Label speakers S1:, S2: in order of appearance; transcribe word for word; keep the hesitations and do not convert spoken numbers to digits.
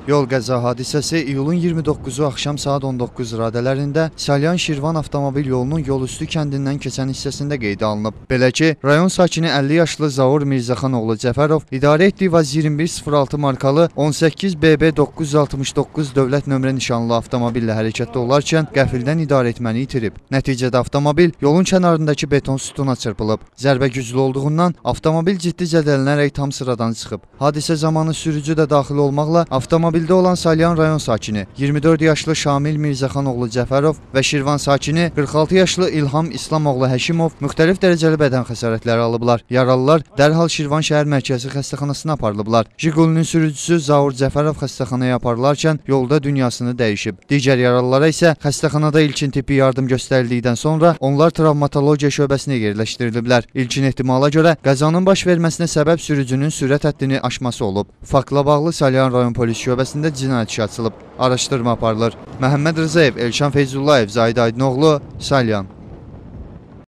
S1: Yol qəza hadisəsi iyulun iyirmi doqquzu axşam saat on doqquz radələrində Salyan-Şirvan avtomobil yolunun yolüstü kəndindən keçən hissəsində qeydə alınıb. Belə ki, rayon sakini əlli yaşlı Zaur Mirzəxan oğlu Cəfərov idarə etdiyi Vaz iyirmi bir sıfır altı markalı on səkkiz B B doqquz yüz altmış doqquz dövlət nömrə nişanlı avtomobillə hərəkətdə olarkən qəfildən idarə etməni itirib. Nəticədə avtomobil yolun kənarındakı beton sütuna çırpılıb. Zərbə güclü olduğundan avtomobil ciddi zədələnərək tam sıradan çıxıb. Hadisə zamanı sürücü də daxil olmaqla avtomobil Avtomobildə olan Salyan rayon sakini iyirmi dörd yaşlı Şamil Mirzəxan oğlu Cəfərov və Şirvan sakini qırx altı yaşlı İlham İslam oğlu Həşimov müxtəlif dərəcəli bədən xəsarətləri alıblar. Yaralılar dərhal Şirvan şəhər mərkəzi xəstəxanasına aparılıblar. Jiqulinin sürücüsü Zaur Cəfərov xəstəxanaya aparılarkən yolda dünyasını dəyişib. Digər yaralılara isə xəstəxanada ilkin tibbi yardım göstərildikdən sonra onlar travmatologiya şöbəsinə yerləşdiriliblər. İlkin ehtimala görə qəzanın baş verməsinə səbəb sürücünün sürət həddini aşması olub. Faktla bağlı Salyan rayon polis şöbəsində cinayət işi açılıb. Araşdırma aparılır. Məhəmməd Rzayev, Elşan Feyzullayev, Zahid Aydınoğlu, Salyan.